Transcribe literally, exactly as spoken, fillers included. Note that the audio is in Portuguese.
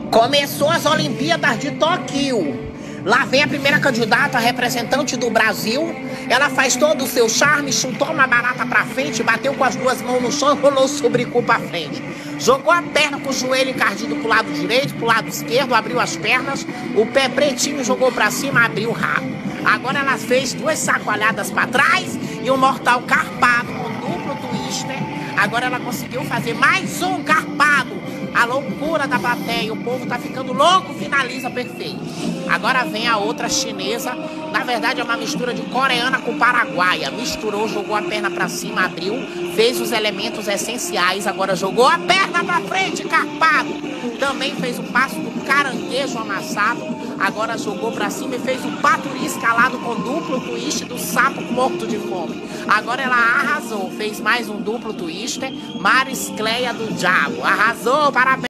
Começou as Olimpíadas de Tóquio. Lá vem a primeira candidata, a representante do Brasil. Ela faz todo o seu charme, chutou uma barata pra frente, bateu com as duas mãos no chão e rolou sobre cu pra frente. Jogou a perna com o joelho encardido pro lado direito, pro lado esquerdo, abriu as pernas, o pé pretinho jogou pra cima, abriu o rabo. Agora ela fez duas sacoalhadas pra trás e um mortal carpado com duplo twister. Agora ela conseguiu fazer mais um carpado. A loucura da plateia, o povo tá ficando louco, finaliza perfeito. Agora vem a outra chinesa, na verdade é uma mistura de coreana com paraguaia. Misturou, jogou a perna pra cima, abriu, fez os elementos essenciais, agora jogou a perna pra frente, carpado. Também fez o passo do caranguejo amassado, agora jogou pra cima e fez o paturi escalado com duplo twist do sapo morto de fome. Agora ela arrasou, fez mais um duplo twister, Maris Cleia do Diabo. Arrasou, parabéns!